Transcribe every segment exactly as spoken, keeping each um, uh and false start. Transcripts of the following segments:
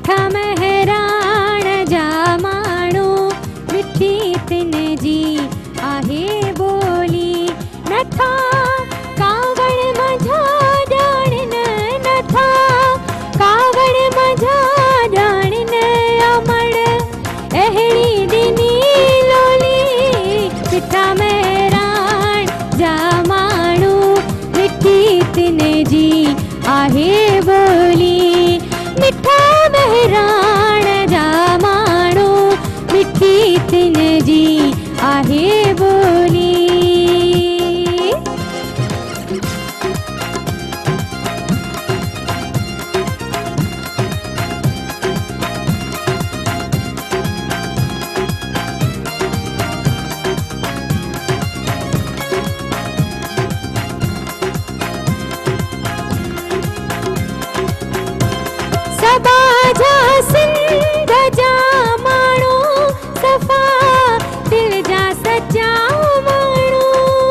मिठा महराण जा माण्हू मिठी तिन जी आहे ॿोली नथा कावड़ मझा ॼाणन नथा कावड़ मझा ॼाणन अमड़ अहिड़ी ॾिनी लोली मिठा महराण जा माण्हू मिठी तिन जी आहे ॿोली मिठा महराण जा माण्हू मिठी तिन जी आहे ॿोली सबाजा सिंध जा माण्हू सफ़ा दिल जा सच्चा माण्हू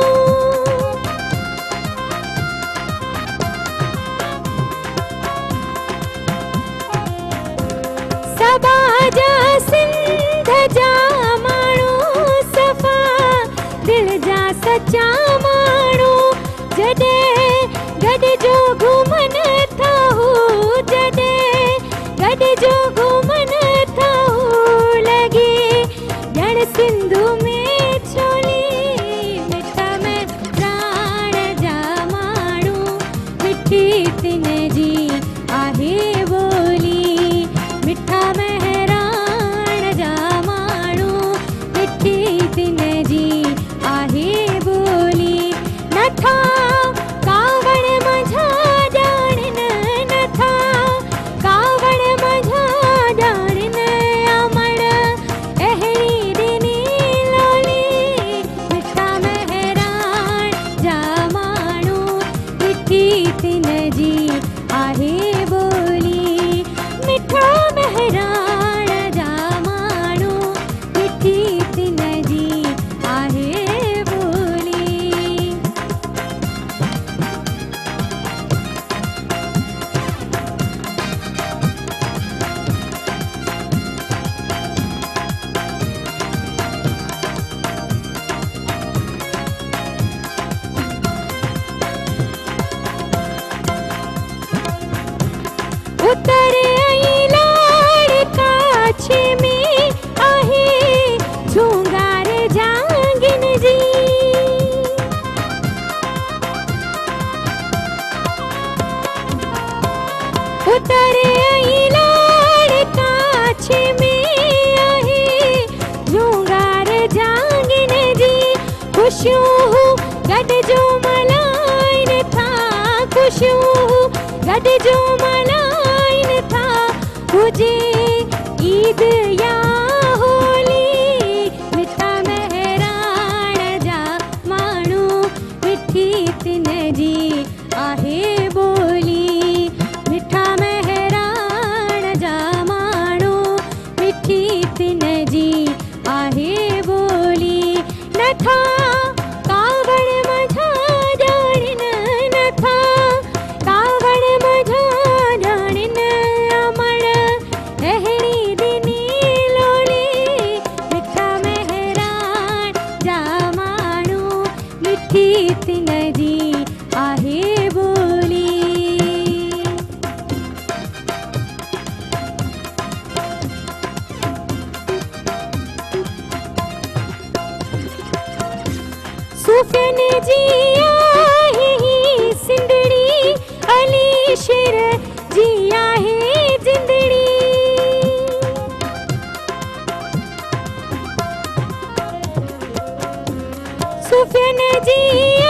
सबाजा सिंध जा माण्हू सफ़ा दिल जा सच्चा माण्हू जॾहिं गॾिजो घुमन था हू जॾहिं गॾिजो घुमन था हू लॻे ॼण सिंधु में छोली मिठा महराण जा माण्हू मिठी तिन जी आहे ॿोली मिठा महराण जा माण्हू मिठी तिन जी आहे ॿोली नथा कावड़ मझा ॼाणन नथा कावड़ मझा ॼाणन अमड़ अहिड़ी ॾिनी लोली मिठा महराण जा माण्हू मिठी तिन जी आहे ॿोली मिठा महराण जा माण्हू मिठी तिन जी आहे ॿोली उतरे आई लाड़ काछे में आहे झूंगार जांगिन जी उतरे आई लाड़ काछे में आहे झूंगार जांगिन जी खुशियूं गॾिजो मल्हाइनि था खुशियूं गॾिजो मल्हाइनि था हुजे ईद या होली मिठा महराण जा माण्हू मिठी तिन जी आहे ॿोली मिठा महराण जा माण्हू मिठी तिन जी आहे ॿोली नथा कावड़ मझा ॼाणन नथा कावड़ मझा ॼाणन अमड़ अहिड़ी ॾिनी लोली मिठा महराण जा माण्हू मिठी तिन जी आहे ॿोली सूफ़ियन जी आहे ही सिंधड़ी अली शेर जी आहे जिंदड़ी सूफ़ियन जी